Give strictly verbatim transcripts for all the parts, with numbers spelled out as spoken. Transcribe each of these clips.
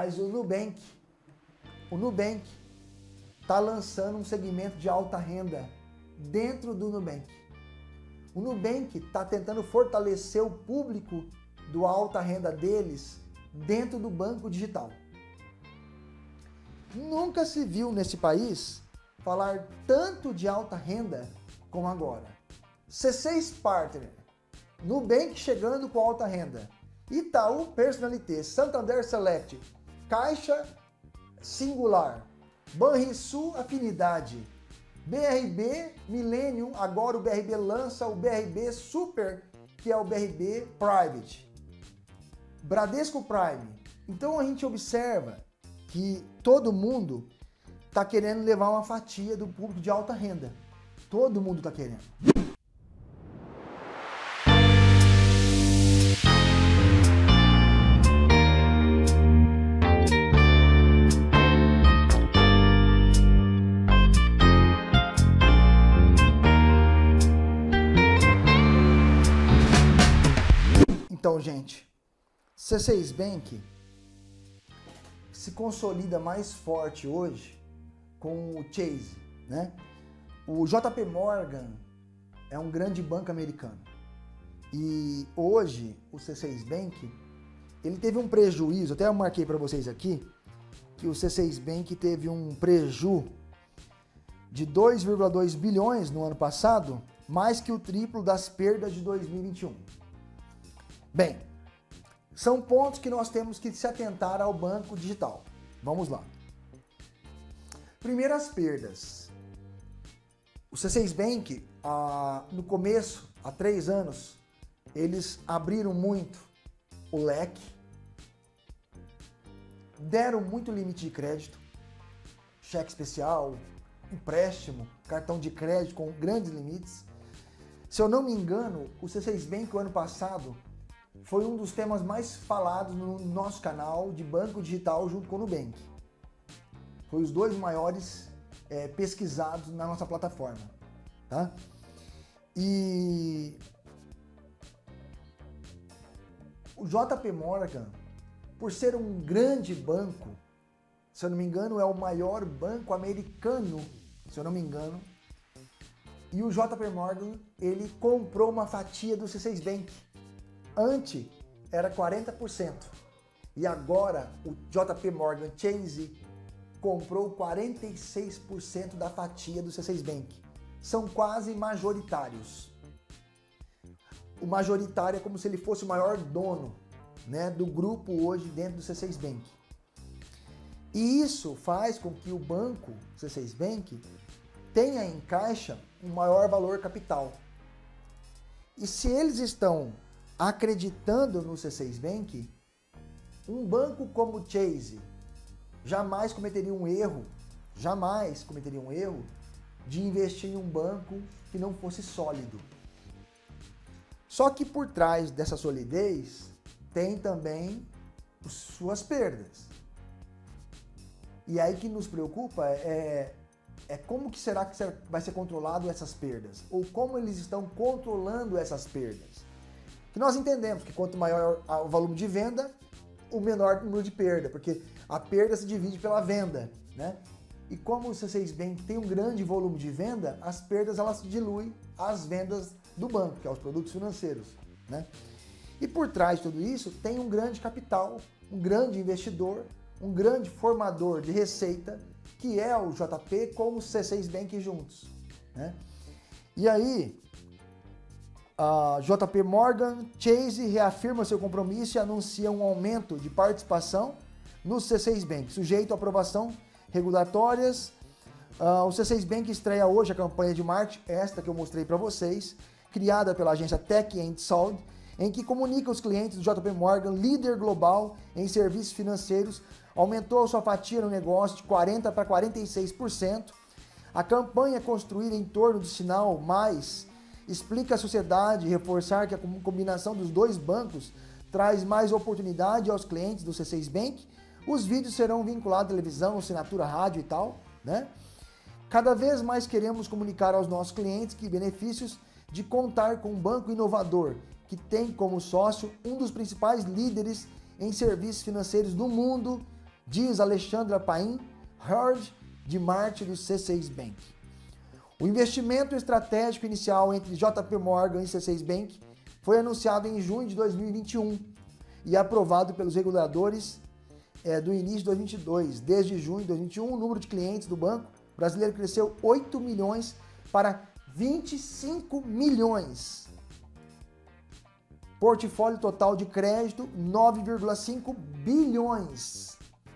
Mas o Nubank, o Nubank está lançando um segmento de alta renda dentro do Nubank. O Nubank está tentando fortalecer o público do alta renda deles dentro do banco digital. Nunca se viu nesse país falar tanto de alta renda como agora. C seis Partner, Nubank chegando com alta renda, Itaú Personalité, Santander Select, Caixa Singular, Banrisul Afinidade, B R B Millennium, agora o B R B lança o B R B Super, que é o B R B Private, Bradesco Prime. Então a gente observa que todo mundo está querendo levar uma fatia do público de alta renda. Todo mundo está querendo. Então, gente, C seis Bank se consolida mais forte hoje com o Chase, né? O J P Morgan é um grande banco americano e hoje o C seis Bank ele teve um prejuízo, até eu marquei para vocês aqui que o C seis Bank teve um prejuízo de dois vírgula dois bilhões no ano passado, mais que o triplo das perdas de dois mil e vinte e um. Bem, são pontos que nós temos que se atentar ao banco digital. Vamos lá. Primeiro, as perdas. O C seis Bank, ah, no começo, há três anos, eles abriram muito o leque, deram muito limite de crédito, cheque especial, empréstimo, cartão de crédito com grandes limites. Se eu não me engano, o C seis Bank, o ano passado, foi um dos temas mais falados no nosso canal de banco digital junto com o Nubank. Foi os dois maiores é, pesquisados na nossa plataforma, tá? E o J P Morgan, por ser um grande banco, se eu não me engano, é o maior banco americano, se eu não me engano, e o J P Morgan, ele comprou uma fatia do C seis Bank. Antes era quarenta por cento e agora o J P Morgan Chase comprou quarenta e seis por cento da fatia do C seis Bank. São quase majoritários. O majoritário é como se ele fosse o maior dono, né, do grupo hoje dentro do C seis Bank. E isso faz com que o banco C seis Bank tenha em caixa um maior valor capital. E se eles estão acreditando no C seis Bank, um banco como o Chase jamais cometeria um erro, jamais cometeria um erro de investir em um banco que não fosse sólido. Só que por trás dessa solidez tem também suas perdas. E aí que nos preocupa é, é como que será que vai ser controlado essas perdas? Ou como eles estão controlando essas perdas? Que nós entendemos que quanto maior o volume de venda, o menor o número de perda, porque a perda se divide pela venda, né? E como o C seis Bank tem um grande volume de venda, as perdas elas diluem as vendas do banco, que é os produtos financeiros, né? E por trás de tudo isso tem um grande capital, um grande investidor, um grande formador de receita, que é o J P com o C seis Bank juntos, né? E aí a J P Morgan Chase reafirma seu compromisso e anuncia um aumento de participação no C seis Bank, sujeito à aprovação regulatórias. Uh, o C seis Bank estreia hoje a campanha de marketing, esta que eu mostrei para vocês, criada pela agência Tech and Sound, em que comunica os clientes do J P Morgan, líder global em serviços financeiros, aumentou a sua fatia no negócio de quarenta por cento para quarenta e seis por cento. A campanha construída em torno do sinal mais explica à sociedade reforçar que a combinação dos dois bancos traz mais oportunidade aos clientes do C seis Bank. Os vídeos serão vinculados à televisão, assinatura, rádio e tal, né? Cada vez mais queremos comunicar aos nossos clientes que benefícios de contar com um banco inovador, que tem como sócio um dos principais líderes em serviços financeiros do mundo diz Alexandra Paim, Heard de Marte do C seis Bank. O investimento estratégico inicial entre J P Morgan e C seis Bank foi anunciado em junho de dois mil e vinte e um e aprovado pelos reguladores é, do início de dois mil e vinte e dois. Desde junho de dois mil e vinte e um, o número de clientes do banco brasileiro cresceu oito milhões para vinte e cinco milhões. Portfólio total de crédito, nove vírgula cinco bilhões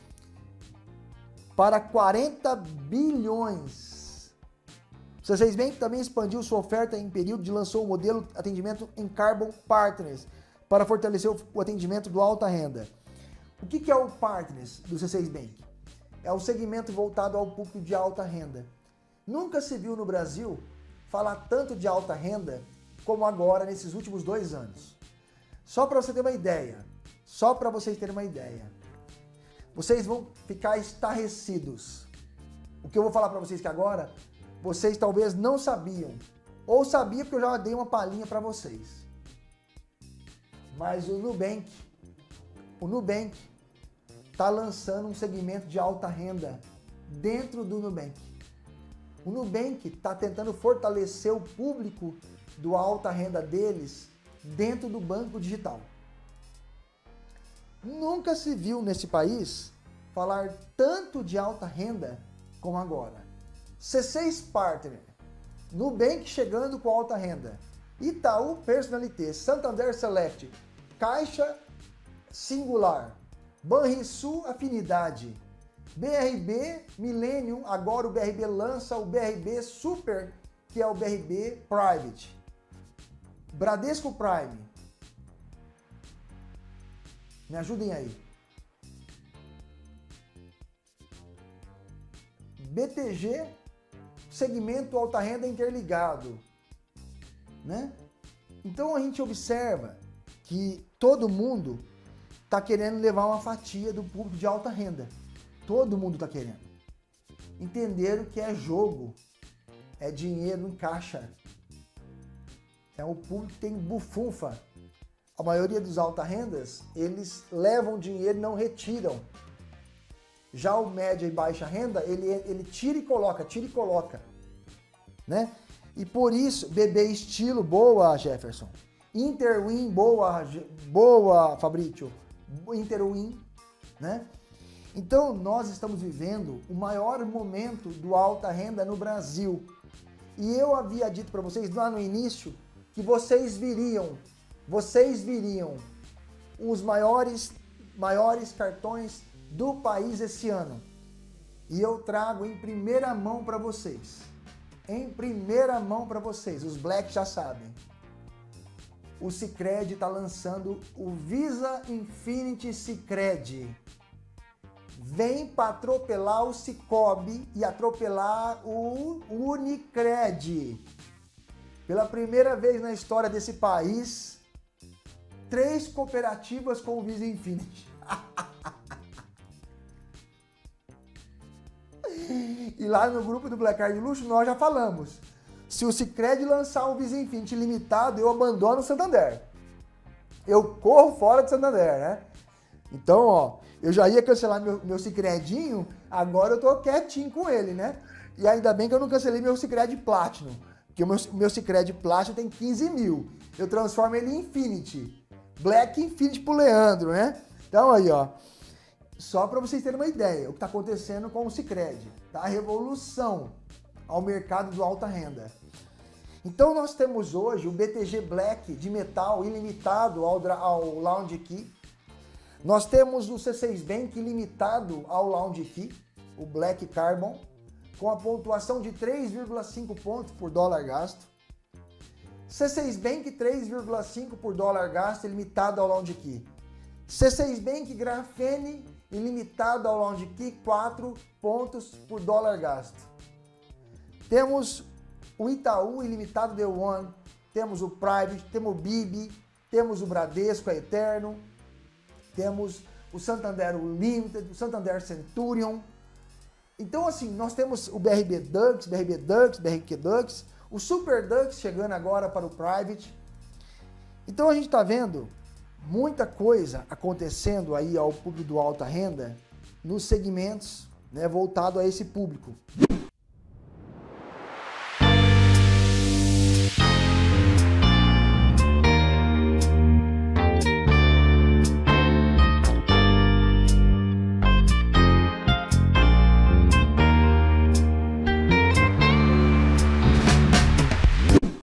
para quarenta bilhões. O C seis Bank também expandiu sua oferta em período e lançou o modelo atendimento em Carbon Partners para fortalecer o atendimento do alta renda. O que é o Partners do C seis Bank? É o segmento voltado ao público de alta renda. Nunca se viu no Brasil falar tanto de alta renda como agora nesses últimos dois anos. Só para você ter uma ideia, só para vocês terem uma ideia, vocês vão ficar estarrecidos. O que eu vou falar para vocês que agora, vocês talvez não sabiam, ou sabiam porque eu já dei uma palhinha para vocês. Mas o Nubank, o Nubank está lançando um segmento de alta renda dentro do Nubank. O Nubank está tentando fortalecer o público do alta renda deles dentro do banco digital. Nunca se viu nesse país falar tanto de alta renda como agora. C seis Partner, Nubank chegando com alta renda, Itaú Personalité, Santander Select, Caixa Singular, Banrisul Afinidade, B R B Millennium, agora o B R B lança o B R B Super, que é o B R B Private. Bradesco Prime. Me ajudem aí. B T G, segmento alta renda interligado, né? Então a gente observa que todo mundo está querendo levar uma fatia do público de alta renda. Todo mundo está querendo. Entenderam que é jogo, é dinheiro em caixa. É o público que tem bufunfa. A maioria dos alta rendas, eles levam dinheiro e não retiram. Já o média e baixa renda, ele, ele tira e coloca, tira e coloca, né? E por isso, B B Estilo, boa, Jefferson. Interwin, boa, boa, Fabrício. Interwin, né? Então, nós estamos vivendo o maior momento do alta renda no Brasil. E eu havia dito para vocês lá no início que vocês viriam, vocês viriam os maiores, maiores cartões do país esse ano. E eu trago em primeira mão para vocês. Em primeira mão para vocês. Os Black já sabem. O Sicredi está lançando o Visa Infinity Sicredi. Vem para atropelar o Sicobi e atropelar o Unicred. Pela primeira vez na história desse país, três cooperativas com o Visa Infinity. E lá no grupo do Black Card Luxo nós já falamos. Se o Sicredi lançar um Visa Infinity limitado, eu abandono o Santander. Eu corro fora do Santander, né? Então, ó, eu já ia cancelar meu, meu Sicredinho, agora eu tô quietinho com ele, né? E ainda bem que eu não cancelei meu Sicredi Platinum, porque o meu, meu Sicredi Platinum tem quinze mil. Eu transformo ele em Infinity. Black Infinity pro Leandro, né? Então aí, ó. Só para vocês terem uma ideia, o que está acontecendo com o Sicredi, tá? A revolução ao mercado do alta renda. Então nós temos hoje o B T G Black de metal ilimitado ao, ao Lounge Key. Nós temos o C seis Bank ilimitado ao Lounge Key, o Black Carbon, com a pontuação de três vírgula cinco pontos por dólar gasto. C seis Bank três vírgula cinco por dólar gasto ilimitado ao Lounge Key. C seis Bank Grafene ilimitado ao Lounge Key, quatro pontos por dólar gasto. Temos o Itaú ilimitado The One, temos o Private, temos o B I B, temos o Bradesco, a Eterno, temos o Santander Limited, o Santander Centurion. Então, assim, nós temos o B R B Dux, B R B Dux, B R Q Dux, o Super Dux chegando agora para o Private. Então, a gente está vendo muita coisa acontecendo aí ao público do alta renda nos segmentos, né, voltado a esse público.